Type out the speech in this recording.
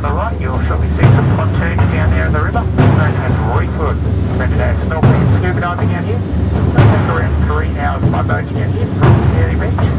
the right, you'll shortly see some pontoons down there in the river, known as reef wood. Spent today snorkeling and scuba diving out here. It took around 3 hours by boat to get here from the beach.